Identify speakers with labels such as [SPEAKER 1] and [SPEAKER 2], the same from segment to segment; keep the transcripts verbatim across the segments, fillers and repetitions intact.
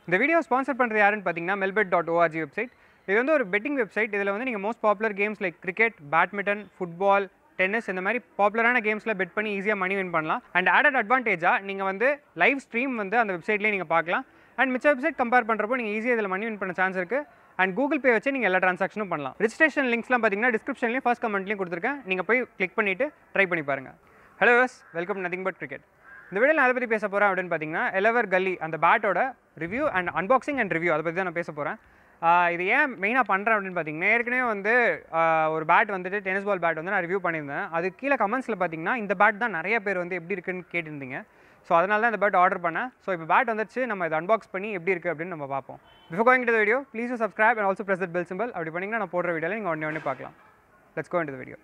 [SPEAKER 1] இந்த video sponsor பண்ணுறது யாருன்னு பார்த்தீங்கன்னா melbet dot org வெப்சைட். இது வந்து ஒரு பெட்டிங் வெப்சைட். இதில் வந்து நீங்கள் most popular games like cricket, badminton, football, tennis இந்த மாதிரி பாப்புலரான கேம்ஸில் பெட் பண்ணி ஈஸியாக மணி வின் பண்ணலாம். அண்ட் ஆடட் அட்வான்டேஜாக நீங்கள் வந்து லைவ் ஸ்ட்ரீம் வந்து அந்த வெப்சைட்லேயே நீங்கள் பார்க்கலாம். அண்ட் மிச்ச வெப்சைட் கம்பேர் பண்ணுறப்போ நீங்கள் ஈஸியாக இதில் மணி வின் பண்ண சான்ஸ் இருக்குது. அண்ட் கூகுள் பே வச்சு நீங்கள் எல்லா ட்ரான்சாக்ஷனும் பண்ணலாம். ரிஜிஸ்ட்ரேஷன் லிங்க்ஸ்லாம் பார்த்தீங்கன்னா டிஸ்கிரிப்ஷன்லேயும் ஃபர்ஸ்ட் கமெண்ட்லையும் கொடுத்துருக்கேன். நீங்கள் போய் கிளிக் பண்ணிவிட்டு ட்ரை பண்ணி பாருங்கள். Hello yes, welcome nothing but cricket. இந்த வீடியோவில் நான் அதை பற்றி பேச போகிறேன் அப்படின்னு பார்த்தீங்கன்னா எலவர் கல்லி அந்த பேட்டோட review and unboxing and review அதை பற்றி தான் நான் பேச போகிறேன். இது ஏன் மெயினாக பண்ணுறேன் அப்படின்னு பார்த்தீங்கன்னா ஏற்கனவே வந்து ஒரு பேட் வந்துட்டு டென்னிஸ் பால் பேட் வந்து நான் ரிவ்யூ பண்ணியிருந்தேன். அது கீழே கமெண்ட்ஸில் பார்த்தீங்கன்னா இந்த பேட் தான் நிறைய பேர் வந்து எப்படி இருக்குன்னு கேட்டிருந்தீங்க. ஸோ அதனால தான் இந்த பேட் ஆர்டர் பண்ணேன். ஸோ இப்போ பேட் வந்துச்சு, நம்ம இதை அன்பாக்ஸ் பண்ணி எப்படி இருக்குது அப்படின்னு நம்ம பார்ப்போம். Before going to the video please subscribe and also press that bell symbol. அப்படி பண்ணிங்கன்னா நான் போடுற வீடியோவில் நீங்கள் உடனே உடனே பார்க்கலாம். Let's go into the video.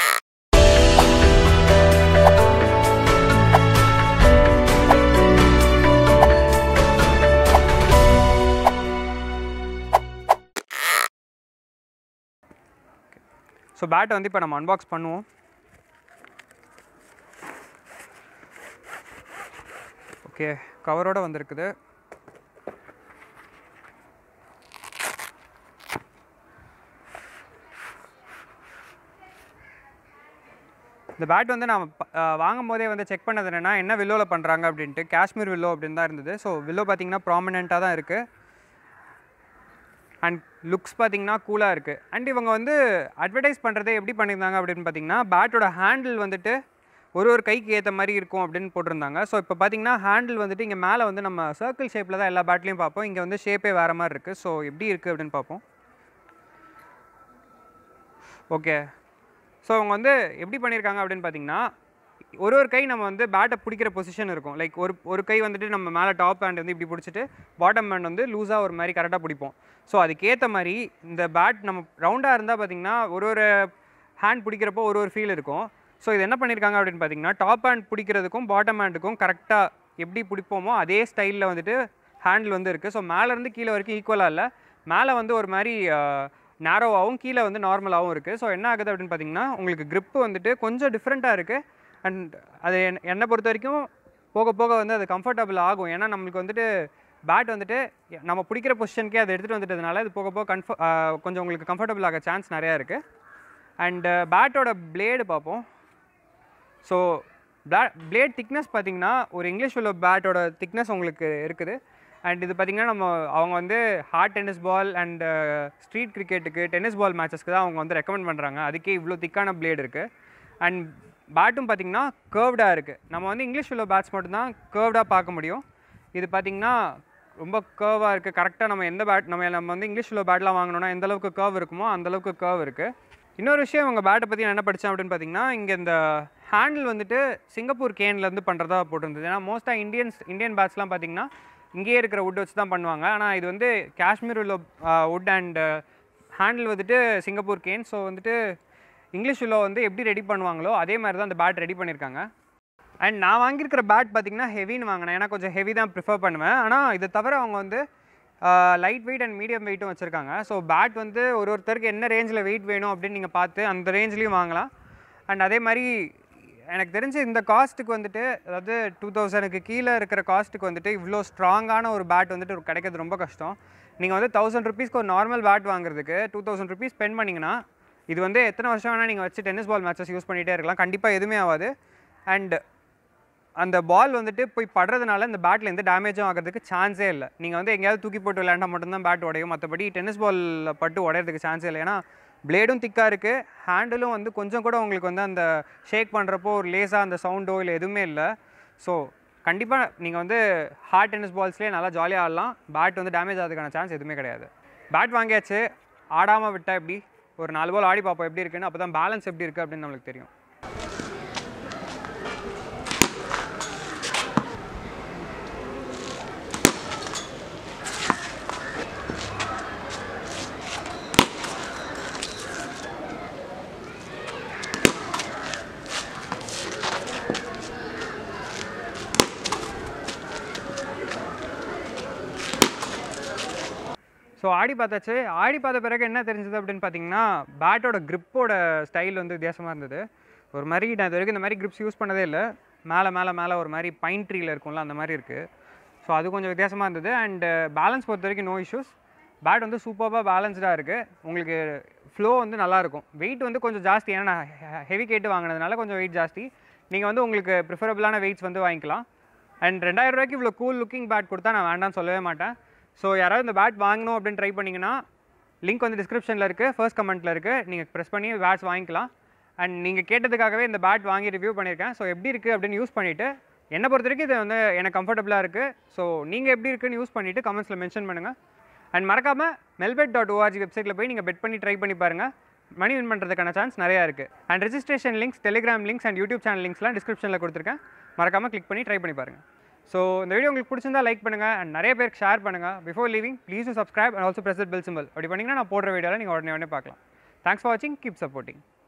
[SPEAKER 1] So பேட்டை வந்து இப்போ நம்ம அன்பாக்ஸ் பண்ணுவோம். ஓகே, கவரோடு வந்திருக்குது. இந்த பேட் வந்து நான் வாங்கும் போதே வந்து செக் பண்ணது என்னென்னா என்ன வில்லோவில் பண்ணுறாங்க அப்படின்ட்டு. காஷ்மீர் வில்லோ அப்படின்னு தான் இருந்தது. ஸோ வில்லோ பார்த்திங்கன்னா ப்ராமினெண்ட்டாக தான் இருக்குது. அண்ட் லுக்ஸ் பார்த்திங்கன்னா கூலாக இருக்குது. அண்ட் இவங்க வந்து அட்வர்டைஸ் பண்ணுறதே எப்படி பண்ணியிருந்தாங்க அப்படின்னு பார்த்திங்கன்னா பேட்டோட ஹேண்டில் வந்துட்டு ஒரு ஒரு கைக்கு ஏற்ற மாதிரி இருக்கும் அப்படின்னு போட்டிருந்தாங்க. ஸோ இப்போ பார்த்திங்கன்னா ஹேண்டில் வந்துட்டு இங்கே மேலே வந்து நம்ம சர்க்கிள் ஷேப்பில் தான் எல்லா பேட்லேயும் பார்ப்போம். இங்கே வந்து ஷேப்பே வேறு மாதிரி இருக்குது. ஸோ எப்படி இருக்குது அப்படின்னு பார்ப்போம். ஓகே, ஸோ அவங்க வந்து எப்படி பண்ணியிருக்காங்க அப்படின்னு பார்த்திங்கன்னா ஒரு ஒரு கை நம்ம வந்து பேட்டை பிடிக்கிற பொசிஷன் இருக்கும். லைக் ஒரு ஒரு கை வந்துட்டு நம்ம மேலே டாப் ஹேண்ட் வந்து இப்படி பிடிச்சிட்டு பாட்டம் ஹேண்ட் வந்து லூஸாக ஒரு மாதிரி கரெக்டாக பிடிப்போம். ஸோ அதுக்கேற்ற மாதிரி இந்த பேட் நம்ம ரவுண்டாக இருந்தால் பார்த்திங்கன்னா ஒரு ஒரு ஹேண்ட் பிடிக்கிறப்போ ஒரு ஒரு ஃபீல் இருக்கும். ஸோ இது என்ன பண்ணியிருக்காங்க அப்படின்னு பார்த்திங்கன்னா டாப் ஹேண்ட் பிடிக்கிறதுக்கும் பாட்டம் ஹேண்டுக்கும் கரெக்டாக எப்படி பிடிப்போமோ அதே ஸ்டைலில் வந்துட்டு ஹேண்டில் வந்து இருக்குது. ஸோ மேலேருந்து கீழே வரைக்கும் ஈக்குவலாக இல்லை, மேலே வந்து ஒரு மாதிரி நேரோவாகவும் கீழே வந்து நார்மலாகவும் இருக்குது. ஸோ என்ன ஆகுது அப்படின்னு பார்த்திங்கன்னா உங்களுக்கு க்ரிப்பு வந்துட்டு கொஞ்சம் டிஃப்ரெண்ட்டாக இருக்குது. அண்ட் அது என் என்னை பொறுத்த வரைக்கும் போக போக வந்து அது கம்ஃபர்டபுள் ஆகும். ஏன்னா நம்மளுக்கு வந்துட்டு பேட் வந்துட்டு நம்ம பிடிக்கிற பொசிஷனுக்கே அதை எடுத்துகிட்டு வந்துட்டதுனால இது போக போக கன்ஃப கொஞ்சம் உங்களுக்கு கம்ஃபர்டபுள் ஆக சான்ஸ் நிறையா இருக்குது. அண்டு பேட்டோட பிளேடு பார்ப்போம். ஸோ பிளா பிளேட் திக்னஸ் பார்த்திங்கன்னா ஒரு இங்கிலீஷ் வில்லோ பேட்டோட திக்னஸ் உங்களுக்கு இருக்குது. அண்ட் இது பார்த்திங்கன்னா நம்ம அவங்க வந்து hard tennis ball and street கிரிக்கெட்டுக்கு டென்னிஸ் பால் மேட்சஸ்க்கு தான் அவங்க வந்து ரெக்கமெண்ட் பண்ணுறாங்க. அதுக்கே இவ்வளோ திக்கான பிளேடு இருக்குது. அண்ட் பேட்டும் பார்த்திங்கன்னா கர்வ்டாக இருக்குது. நம்ம வந்து இங்கிலீஷ் வில்லோ பேட்ஸ் மட்டும்தான் கர்வ்டாக பார்க்க முடியும். இது பார்த்திங்கன்னா ரொம்ப கர்வாக இருக்குது. கரெக்டாக நம்ம எந்த பேட் நம்ம நம்ம வந்து இங்கிலீஷ் வில்லோ பேட்லாம் வாங்கினோன்னா எந்த அளவுக்கு கர்வ் இருக்குமோ அந்தளவுக்கு கர்வ் இருக்குது. இன்னொரு விஷயம் உங்கள் பேட்டை பற்றி நான் என்ன படித்தேன் அப்படின்னு பார்த்திங்கன்னா இங்கே இந்த ஹேண்டில் வந்துட்டு சிங்கப்பூர் கேன்லேருந்து பண்ணுறதா போட்டிருந்தது. ஏன்னா மோஸ்ட்டாக இந்தியன்ஸ் இந்தியன் பேட்ஸ்லாம் பார்த்திங்கன்னா இங்கேயே இருக்கிற வுட் வச்சு தான் பண்ணுவாங்க. ஆனால் இது வந்து Kashmir willow wood and handle வந்துட்டு சிங்கப்பூர் கேன். ஸோ வந்துட்டு இங்கிலீஷ் வில்லோ வந்து எப்படி ரெடி பண்ணுவாங்களோ அதே மாதிரி தான் அந்த பேட் ரெடி பண்ணியிருக்காங்க. அண்ட் நான் வாங்கியிருக்கிற பேட் பார்த்திங்கன்னா ஹெவின்னு வாங்கினேன். ஏன்னா கொஞ்சம் ஹெவி தான் ப்ரிஃபர் பண்ணுவேன். ஆனால் இதை தவிர அவங்க வந்து லைட் வெயிட் அண்ட் மீடியம் வெயிட்டும் வச்சுருக்காங்க. ஸோ பேட் வந்து ஒரு ஒருத்தருக்கு என்ன ரேஞ்சில் வெயிட் வேணும் அப்படின்னு நீங்கள் பார்த்து அந்த ரேஞ்ச்லேயும் வாங்கலாம். அண்ட் அதே மாதிரி எனக்கு தெரிஞ்சு இந்த காஸ்ட்டுக்கு வந்துட்டு அதாவது டூ தௌசண்ட்க்கு கீழே இருக்கிற காஸ்ட்டுக்கு வந்துட்டு இவ்வளோ ஸ்ட்ராங்கான ஒரு பேட் வந்துட்டு கிடைக்கிறது ரொம்ப கஷ்டம். நீங்கள் வந்து தௌசண்ட் ருபீஸ்க்கு ஒரு நார்மல் பேட் வாங்குறதுக்கு டூ தௌசண்ட் ருபீஸ் ஸ்பெண்ட் பண்ணிங்கன்னா இது வந்து எத்தனை வருஷம் வேணால் நீங்கள் வச்சு டென்னிஸ் பால் மேட்சஸ் யூஸ் பண்ணிகிட்டே இருக்கலாம். கண்டிப்பாக எதுவுமே ஆகாது. அண்ட் அந்த பால் வந்துட்டு போய் படுறதுனால இந்த பேட்டில் எந்த டேமேஜும் ஆகிறதுக்கு சான்ஸே இல்லை. நீங்கள் வந்து எங்கேயாவது தூக்கி போட்டு விளையாண்டா மட்டும்தான் பேட் உடையும். மற்றபடி டென்னிஸ் பால் பட்டு உடையிறதுக்கு சான்ஸே இல்லை. ஏன்னா பிளேடும் திக்காக இருக்குது, ஹேண்டிலும் வந்து கொஞ்சம் கூட உங்களுக்கு வந்து அந்த ஷேக் பண்ணுறப்போ ஒரு லேஸாக அந்த சவுண்டோ இல்லை எதுவுமே இல்லை. ஸோ கண்டிப்பாக நீங்கள் வந்து ஹார்ட் டென்னிஸ் பால்ஸ்லேயே நல்லா ஜாலியாக ஆடலாம். பேட் வந்து டேமேஜ் ஆகிறதுக்கான சான்ஸ் எதுவுமே கிடையாது. பேட் வாங்கியாச்சு, ஆடாமல் விட்டால் எப்படி ஒரு நாலு பால் ஆடி பார்ப்போம் எப்படி இருக்குன்னு. அப்போ தான் பேலன்ஸ் எப்படி இருக்குது அப்படின்னு நம்மளுக்கு தெரியும். ஸோ ஆடி பார்த்தாச்சு. ஆடி பார்த்த பிறகு என்ன தெரிஞ்சது அப்படின்னு பார்த்தீங்கன்னா பேட்டோட க்ரிப்போட ஸ்டைல் வந்து வித்தியாசமாக இருந்தது. ஒரு மாதிரி நான் இது வரைக்கும் இந்த மாதிரி க்ரிப்ஸ் யூஸ் பண்ணதே இல்லை. மேலே மேலே மேலே ஒரு மாதிரி பைன் ட்ரீயில் இருக்கும்ல அந்த மாதிரி இருக்குது. ஸோ ஸோ அது கொஞ்சம் வித்தியாசமாக இருந்தது. அண்ட் பேலன்ஸ் பொறுத்த வரைக்கும் நோ இஷ்யூஸ். பேட் வந்து சூப்பராக பேலன்ஸ்டாக இருக்குது. உங்களுக்கு ஃப்ளோ வந்து நல்லாயிருக்கும். வெயிட் வந்து கொஞ்சம் ஜாஸ்தி, ஏன்னா நான் ஹெவி கேட்டு வாங்கினதுனால கொஞ்சம் வெயிட் ஜாஸ்தி. நீங்கள் வந்து உங்களுக்கு ப்ரிஃபரபிளான வெயிட்ஸ் வந்து வாங்கிக்கலாம். அண்ட் ரெண்டாயிரம் ரூபாய்க்கு இவ்வளோ கூல் லுக்கிங் பேட் கொடுத்தா நான் வேண்டாம்னு சொல்லவே மாட்டேன். ஸோ யாராவது இந்த பேட் வாங்கணும் அப்படின்னு ட்ரை பண்ணிங்கன்னா லிங்க் வந்து டிஸ்கிரிப்ஷனில் இருக்குது, ஃபர்ஸ்ட் கமெண்ட்டில் இருக்குது. நீங்கள் ப்ரெஸ் பண்ணி பேட்ஸ் வாங்கிக்கலாம். அண்ட் நீங்கள் கேட்டதுக்காகவே இந்த பேட் வாங்கி ரிவ்யூ பண்ணியிருக்கேன். ஸோ எப்படி இருக்குது அப்படின்னு யூஸ் பண்ணிவிட்டு என்னை பொறுத்த வரைக்கும் இது வந்து எனக்கு கம்ஃபர்டபுளாக இருக்குது. ஸோ நீங்கள் எப்படி இருக்குன்னு யூஸ் பண்ணிவிட்டு கமெண்ட்ஸில் மென்ஷன் பண்ணுங்கள். அண்ட் மறக்காமல் மெல்பெட் டாட் ஓஆர்ஜி வெப்சைட்டில் போய் நீங்கள் பெட் பண்ணி ட்ரை பண்ணி பாருங்கள். மணி வின் பண்ணுறதுக்கான சான்ஸ் நிறையா இருக்குது. And registration links, telegram links and YouTube channel லிங்க்ஸ்லாம் டிஸ்கிரிப்ஷனில் கொடுத்துருக்கேன். மறக்காமல் கிளிக் பண்ணி ட்ரை பண்ணி பாருங்கள். ஸோ இந்த வீடியோ உங்களுக்கு பிடிச்சிருந்தா லைக் பண்ணுங்கள் அண்ட் நிறைய பேருக்கு ஷேர் பண்ணுங்கள். Before leaving please to subscribe and also press the bell symbol. அப்படி பண்ணிங்கன்னா நான் போடுற வீடியோவில் நீங்கள் உடனே உடனே பார்க்கலாம். தேங்க்ஸ் ஃபார் வாட்சிங். Keep supporting.